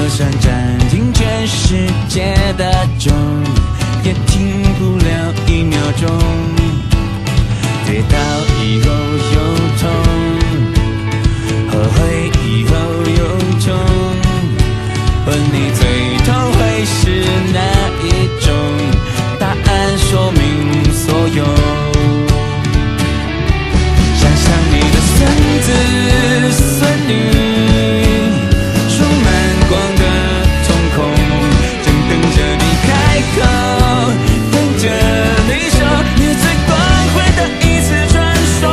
算暂停全世界的钟，也停不了1秒钟。跌倒以后又痛，后悔以后又痛，问你最痛会是哪一种？答案说明所有。想想你的孙子孙女，充满光的瞳孔，正等着你开口，等着你说你最光辉的一次传说。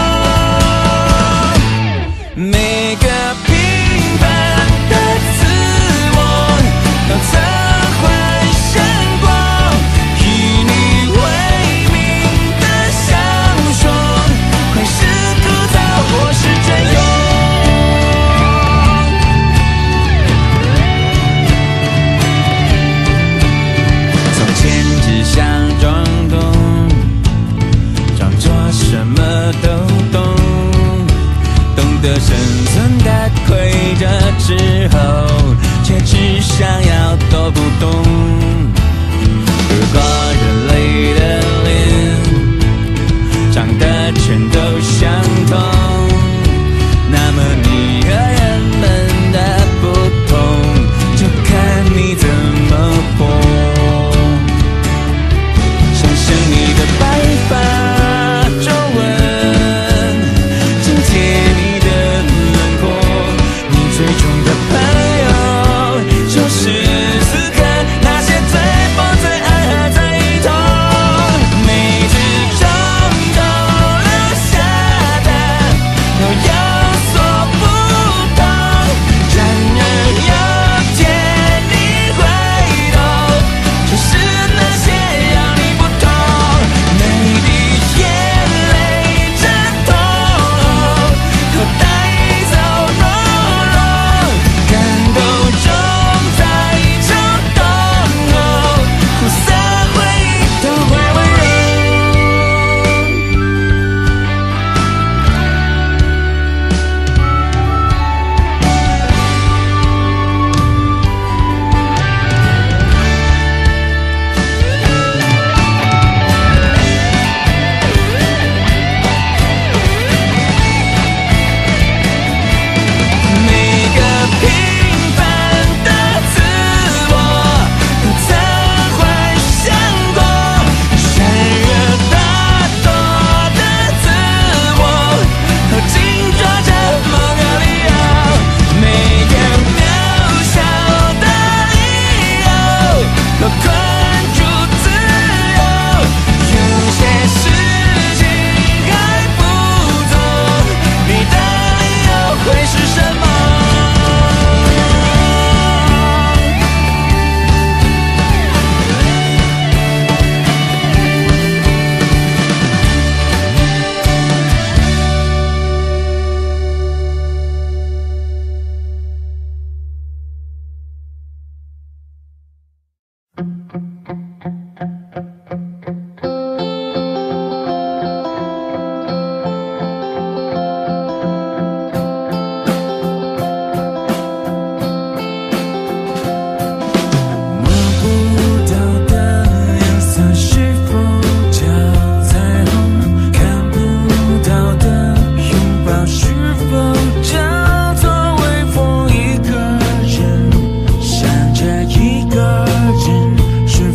每个平凡的自我都曾幻想过，以你为名的小说，会是枯燥或是隽永。从前只想装懂，装作什么都懂，懂得生存的规则之后，却只想要都不懂。如果人类的脸长得全都相同，那么你和人们的不同，就看你怎么活。想想你的白发皱纹，紧贴你的轮廓，你最终的朋友就是此刻那些最疯最爱和最痛，每次冲动留下的都有所不同。然而有天你回头，就是那些让你不同，每滴眼泪阵痛后，都带走懦弱，感动中在冲动后，苦涩回忆都会温柔。每个平凡的自我都曾幻想过，善恶大多的自我都紧抓着某个理由，每个渺小的理由都困住自由。有些事情还不做，你的理由会是什么？摸不到的颜色是否叫彩虹？看不到的拥抱是否叫做微风？一个人想着一个人，睡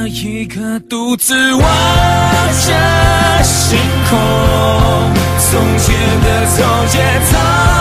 这一刻独自望着星空，从前的从前。